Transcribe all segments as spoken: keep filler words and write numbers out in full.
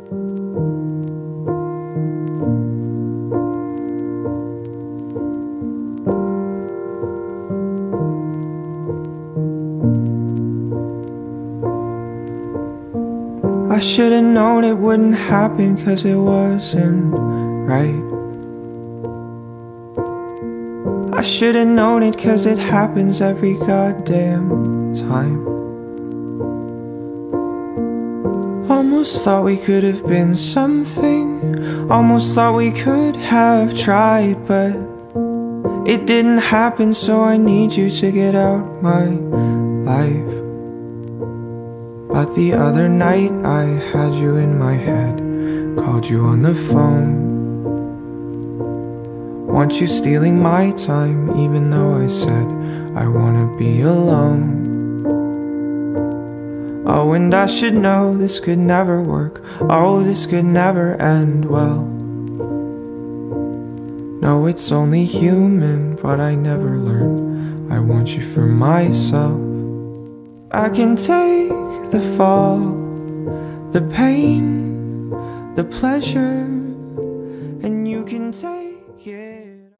I should've known it wouldn't happen, cause it wasn't right. I should've known it, cause it happens every goddamn time. Almost thought we could have been something, almost thought we could have tried, but it didn't happen, so I need you to get out my life. But the other night I had you in my head, called you on the phone. Want you stealing my time, even though I said I wanna be alone. Oh, and I should know this could never work. Oh, this could never end well. No, it's only human, but I never learned I want you for myself. I can take the fall, the pain, the pleasure, and you can take it.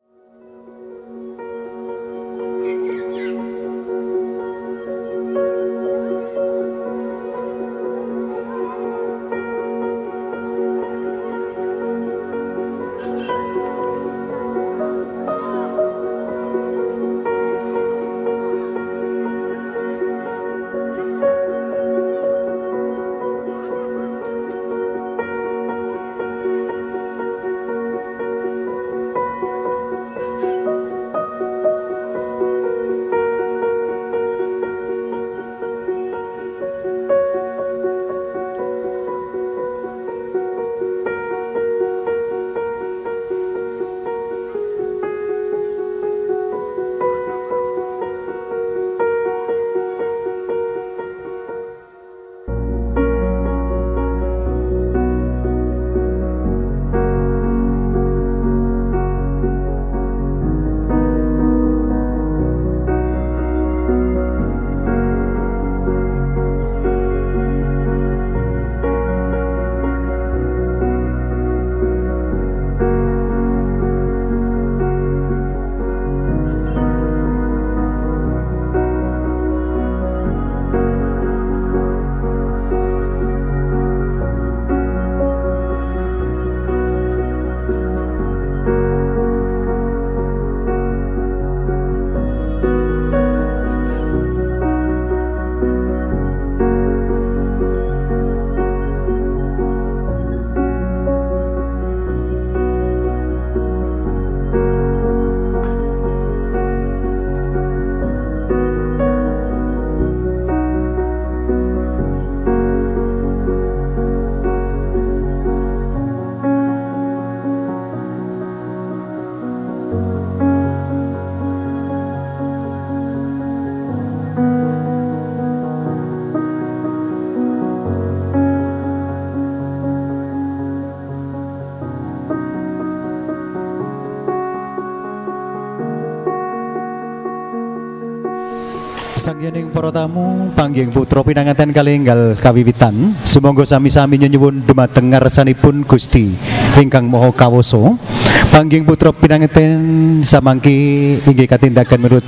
Sangyaning para tamu panggih putra pinanganten kalenggal kawiwitan sumangga sami-sami nyuwun dumateng ngarsanipun Gusti ingkang Maha Kawasa. Panggih putra pinanganten samangke inggih katindakan menurut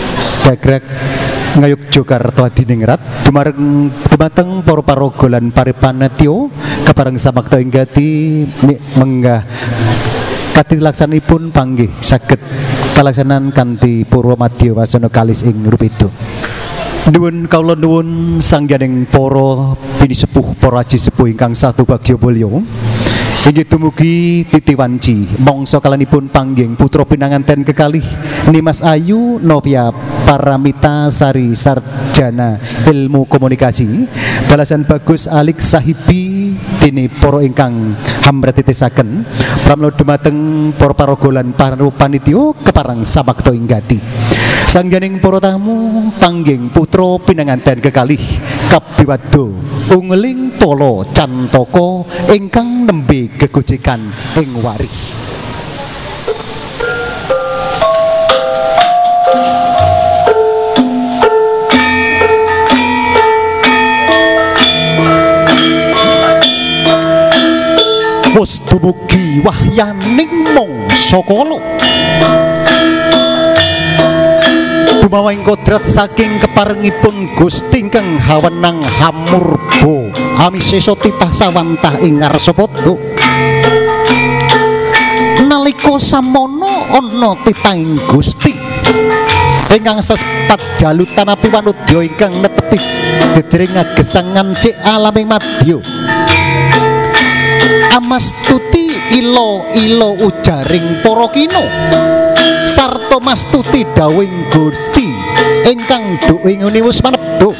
Dagrag Ngayuk Jogarta Adiningrat dumareng dumateng para paraga lan paripanetya kepareng samakta inggati menggah katilaksanipun panggih saged kalaksanan kanthi purwa madya wasana kalis ing rupitu. Nuwun kawula nuwun sangyaning para pinisepuh para aji sepuh ingkang satu bagya mulya. Inggih dumugi titiwanci mangsa kalanipun panggih putra pinanganten kekalih Nimas Ayu Novia Paramita Sari Sarjana Ilmu Komunikasi balasan bagus alik sahibi dene para ingkang hamratitesaken pramila dumateng para paraga lan para panitia keparang samakta inggati. Sangyaning para tamu panggih putra pinanganten kekalih Kabiwado Ungling Polo Cantaka ingkang nembe gegojekan ing warih. wis dumugi wahyaning mangsa kala dumawing kodrat saking keparengipun Gusti ingkang hawenang hamurba amisesa titah sawantah ing ngarsa pada nalika samono ana titahing Gusti ingkang sesepat jalutan api wanudya ingkang netepi jejering agesangan cek alaming madya amastuti ilo-ilo ujaring para kina sarta mastuti dawing Gusti ingkang duwing wis manebda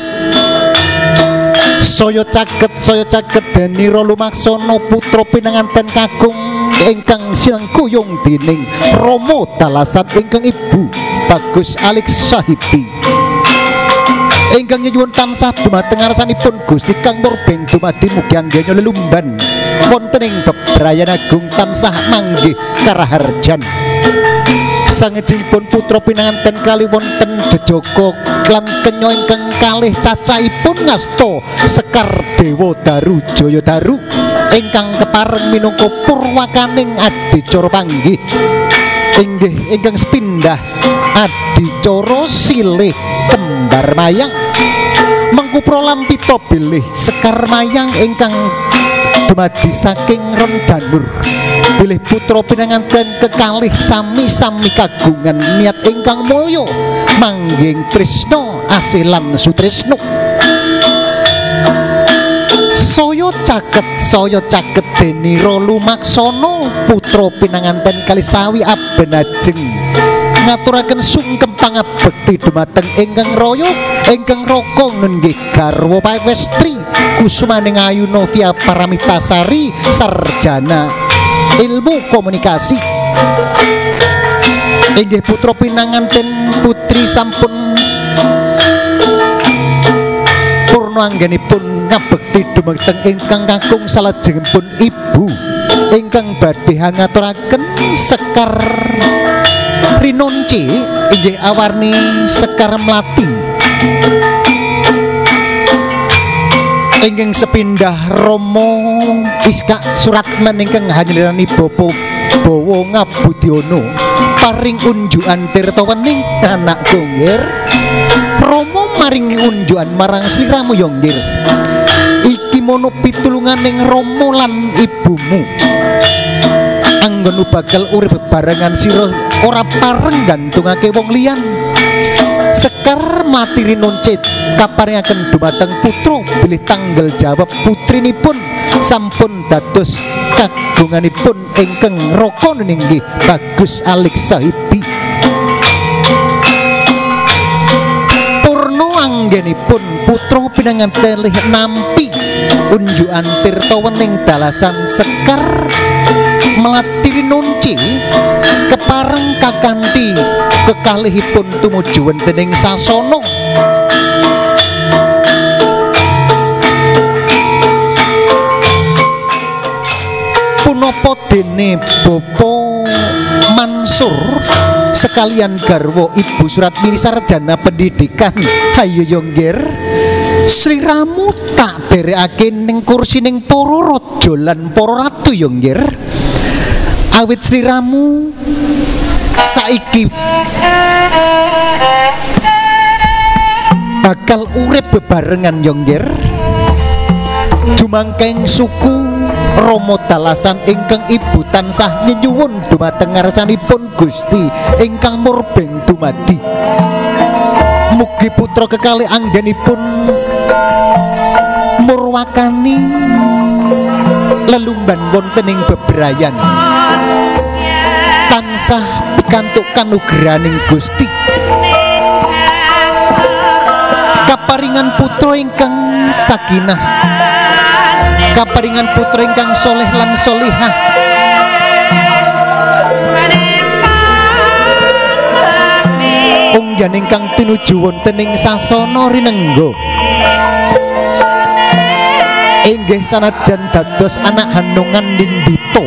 saya caket saya caket Denira Lumaksana putra pinanganten kakung ingkang sinengkuyung dening Rama dalasan ingkang ibu Bagus Alik Sahibi ingkang nyuwun tansah dumateng ngarsanipun Gusti kang murbeng dumadi mugi anggenya lelumban wonten ing bebrayan agung tansah manggih karaharjan sangejipun putra pinanganten kali wonten jejaka klan kenya ingkang kalih cacahipun ngasta Sekar Dewa Daru Jaya Daru ingkang kepareng minangka purwakaning adicara panggih inggih ingkang sepindah adicara silih kembar mayang mengku pralampita bilih Sekar Mayang ingkang dumadi saking Rondanur bilih putra pinanganten kekalih sami-sami kagungan niat ingkang mulya mangging tresna asih lan sutresna saya caket saya caket Denira Lumaksana putra pinanganten kali sawi abenajeng ngaturaken sungkem pangabekti dumateng ingkang raya ingkang raka nggih garwa pawestri kusumaning Ayu Novia Paramitasari sarjana ilmu komunikasi inggih putra pinanganten putri sampun purna anggenipun ngabekti dumateng ingkang kakung salajengipun ibu ingkang badhe ngaturaken Sekar Rinonce inggih awarni Sekar Melati ingkang sepindah Rama Iska Suratman ingkang hanyelirani bapa bawa Ngabudiono paring unjukan tirta wening anak Gonggir Rama maringi unjukan marang sliramu Yonggir iki mono pitulunganing Rama lan ibumu anggonu bakal urip bebarengan sira ora pareng gantungake wong liyan Sekar Melati Rinonce kaparingaken dumateng putra bilih tanggal jawab putrinipun sampun dados kagunganipun ingkang raka ninggih Bagus Alik Sahibi purna anggenipun putra pinanganten lih nampi unjukan tirta wening dalasan Sekar Melati Rinonce kepareng kakanthi kekalihipun tumuju wontening sasana punapa dene Bapa Mansur sekalian garwa Ibu Suratmini sarjana pendidikan hayu Yonggir sliramu tak derekake ning kursining para raja lan para ratu Yonggir awit sliramu saiki bakal urip bebarengan Yonggir jumangkeng suku Rama dalasan ingkang ibu tansah nyuwun dumateng ngarsanipun Gusti ingkang murbeng dumadi mugi putra kekalih anggenipun murwakani lelumban wonten ing bebrayan tansah pikantuk kanugrahaning Gusti kaparingan putra ingkang sakinah kaparingan putra ingkang soleh lan solihah unggan ingkang tinuju wonten ing sasana rinengga inggih sanajan dados anak hanungan Nindita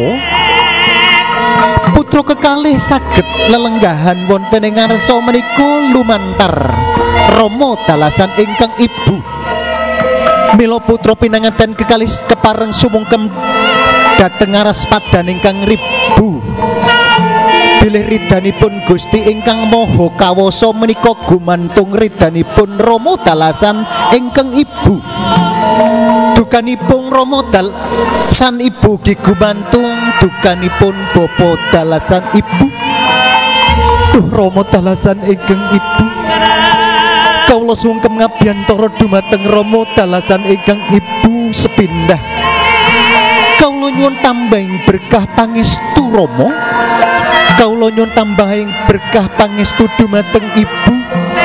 putra kekalih saged lelenggahan wonten ing ngarsa menika lumantar Rama dalasan ingkang ibu mila putra pinanganten kekalih kepareng sumungkem dhateng aras padan ingkang ribu bilih ridhanipun Gusti ingkang Maha Kawasa menika gumantung ridhanipun Rama dalasan ingkang Ibu. Dukanipun Rama dalasan Ibu gi gumantung dukanipun Bapa dalasan Ibu. Duh Rama dalasan ingkang Ibu, kawula sungkem ngabiyantara dumateng Rama dalasan ingkang Ibu sepindah. Kawula nyuwun tambahing berkah pangestu Rama. Kawula nyuwun tambahing berkah pangestu dumateng Ibu.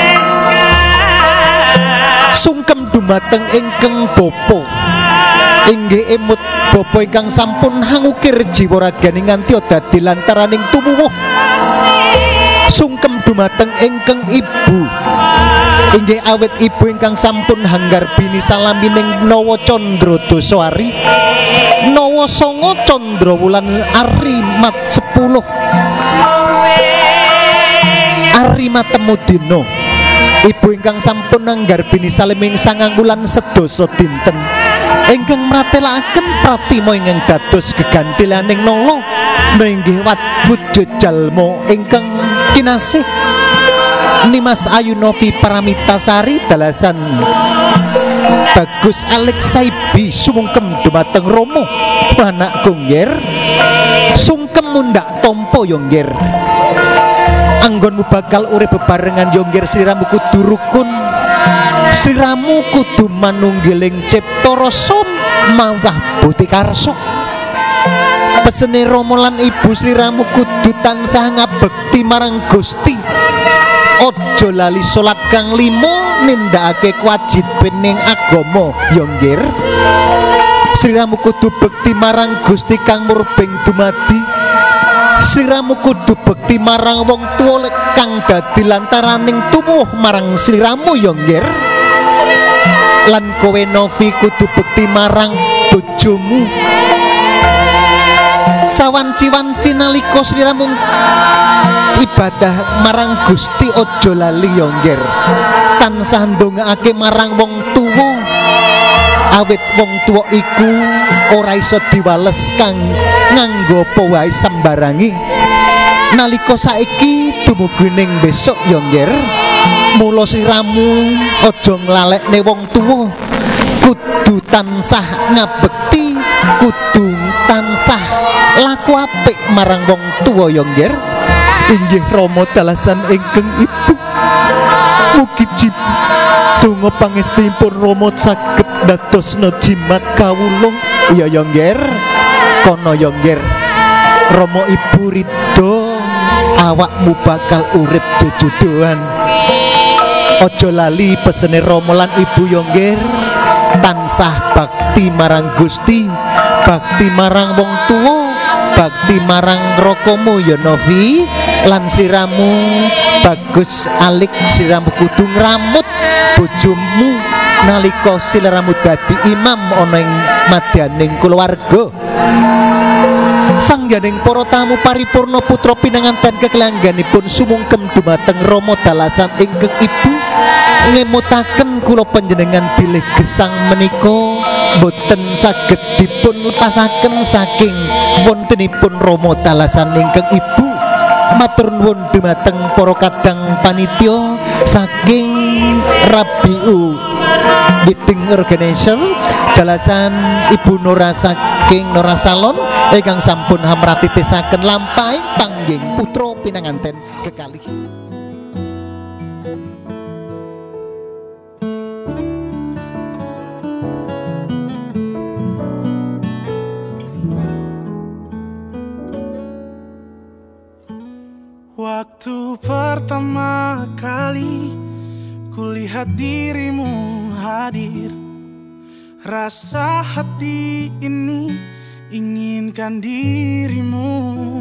Sungkem dumateng ingkang Bapa. Inggih emut Bapa ingkang sampun hangukir jiwa ragani nganti dadi lantaraning tuwuh. Sungkem dumateng ingkang Ibu. Inggih awet Ibu ingkang sampun hanggarbini salamining Nawa Candra Dasari. Nawa Sanga Candra wulan Ari mat sepuluh. Ari matemu dina. Ibu ingkang sampun nanggarbini saleming sangang wulan sedasa dinten ingkang mratelaken pratima ingkang dados gegantilaning nala inggih wujud jalma ingkang kinasih Nimas Ayu Novi Paramitasari dalasan Bagus Alexaibi sumungkem dumateng Rama anak kungger sungkem mundak tampa yonggir anggonmu bakal urip bebarengan yonggir sliramu kudu rukun sliramu kudu manunggiling cipta rasa mawah buti karsa pesene Rama lan Ibu sliramu kudu tansah ngabekti marang Gusti aja lali salat kang lima nindakake kewajibaning agama yonggir sliramu kudu bekti marang Gusti kang murbeng dumadi sliramu kudu bekti marang wong tuwa kang dadi lantaraning tuwuh marang sliramu yonggir lan kowe Novi kudu bekti marang bojomu sawanci-wanci nalika sliramu ibadah marang Gusti aja lali yonggir tansah ndongaake marang wong tuwa awit wong tuwa iku ora iso diwales kang nganggo apa wae sembarangi nalika saiki dumugi ning besok yonggir mula sliramu aja nglalekne wong tuwa kudu tansah ngabekti kudu tansah laku apik marang wong tuwa yonggir inggih Rama dalasan ingkang Ibu mugi donga pangestunipun Rama saged dadosna jimat kawula ya yonggir kono yonggir Rama Ibu ridho awakmu bakal urip jejodohan aja lali pesene Rama lan Ibu yonggir tansah bakti marang Gusti bakti marang wong tuwa bakti marang rokomu ya Novi lan siramu Bagus Alik siramu kudu ngramut bojomu nalika sliramu dadi imam ana ing madyaning kulawarga sangganing para tamu paripurna putra pinanganten kekelangganipun sumungkem dumateng Rama dalasan ingkang Ibu ngemutaken kula panjenengan bilih gesang menika boten saged dipun lepasaken saking wontenipun Rama dalasan ingkang Ibu matur nuwun dumateng para kadang panitia saking Rabiu Wedding Organizer dalasan Ibu Nora saking Nora Salon ingkang sampun hamratitisaken lampahing panggih putra pinanganten kekalih. Waktu pertama kali kulihat dirimu hadir, rasa hati ini inginkan dirimu.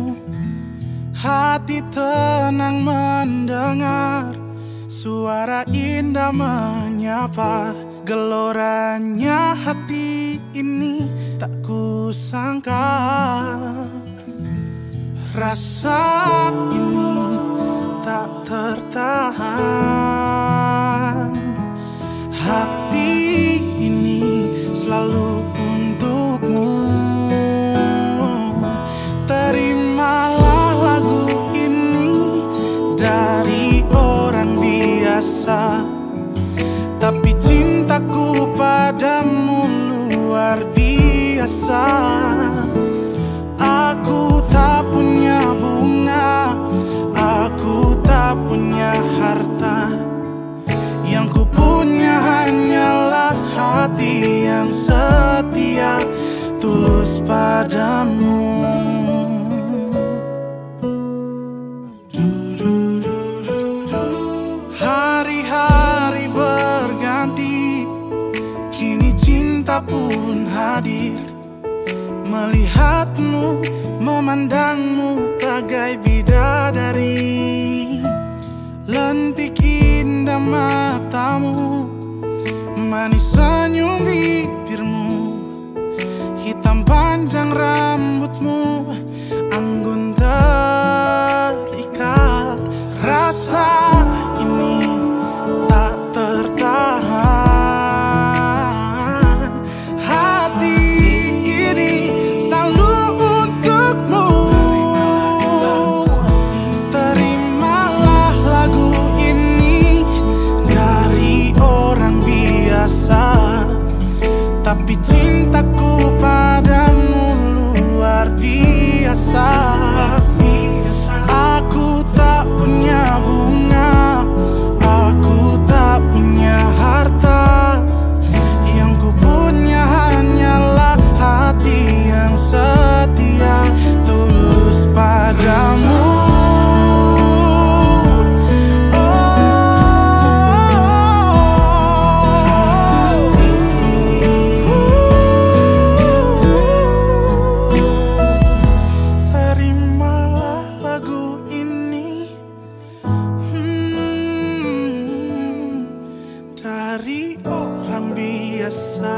Hati tenang mendengar suara indah menyapa. Geloranya hati ini tak kusangka. Rasa ini tak tertahan. Hati ini selalu untukmu. biasa. Aku tak punya bunga, aku tak punya harta. Yang ku punya hanyalah hati yang setia, tulus padamu. Hari-hari berganti, kini cinta pun hadir. Melihatmu, memandangmu bagai bidadari. Lentik indah matamu, manis senyum bibirmu, hitam panjang rambutmu, anggun terikat. Rasa ini tak tertahan, hati ini selalu untukmu. Terimalah lagu ini dari orang biasa, tapi cintaku padamu luar biasa. Aku tak punya bunga, aku tak punya harta. Yang ku punya hanyalah hati yang setia, tulus padamu. Dari orang biasa.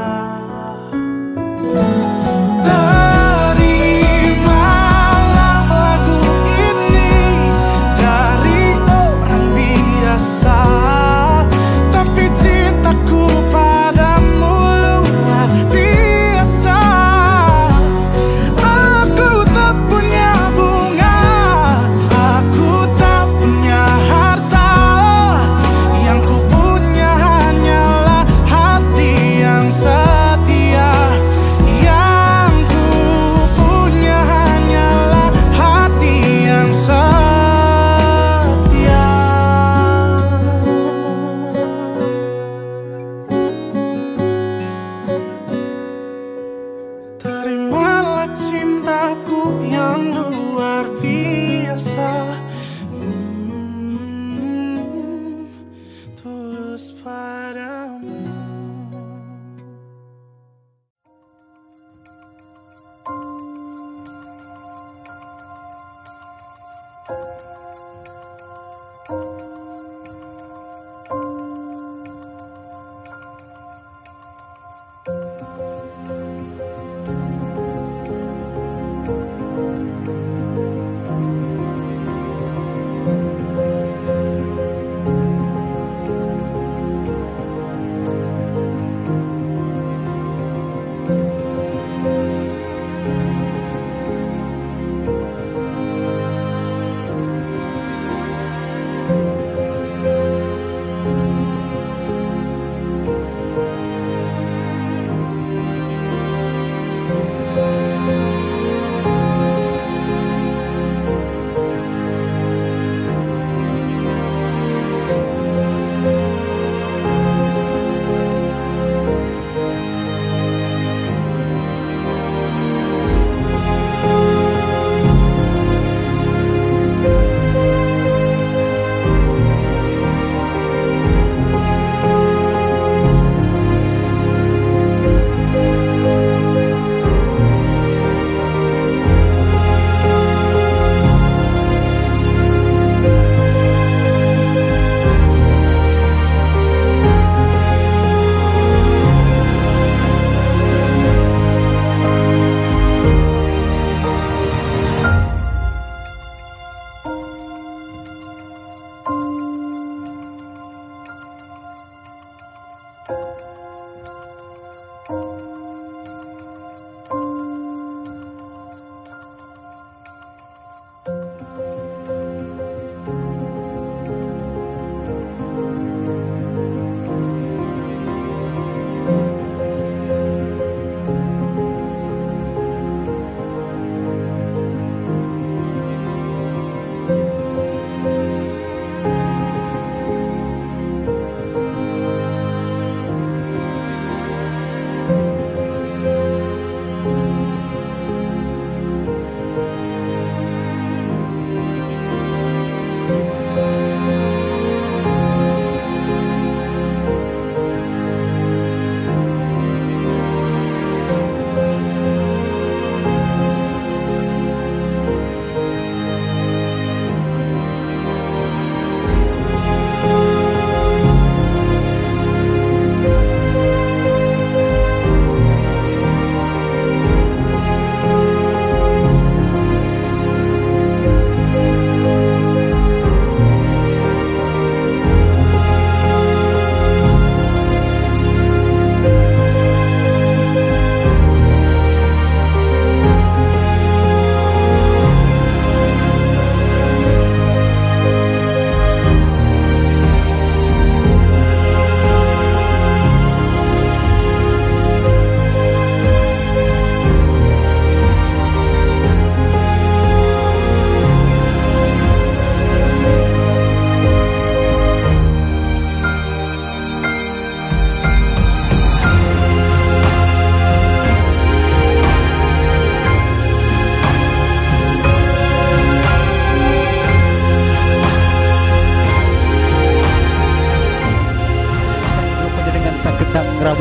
Terimalah lagu ini dari orang biasa, tapi cintaku padamu luar biasa. Aku tak punya bunga, aku tak punya harta. Yang ku punya hanyalah hati yang setia. Yang ku punya hanyalah hati yang setia. Terimalah cintaku yang luar biasa, hmm, tulus padamu.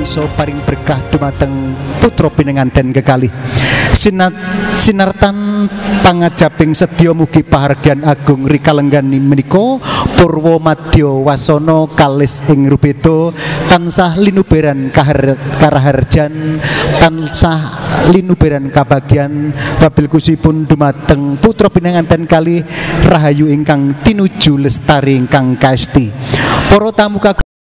kuwasa paring berkah dumateng putra pinenganten kekalih. Sinat sinartan pangajaping sedya mugi pahargyan agung rikalenggani menika Purwo Madya Wasana kalis ing rubeda tansah linuberan kahar, karaharjan tansah linuberan kabagyan wabil kusipun dumateng putra pinenganten kalih rahayu ingkang tinuju lestari ingkang kaesti. Para tamu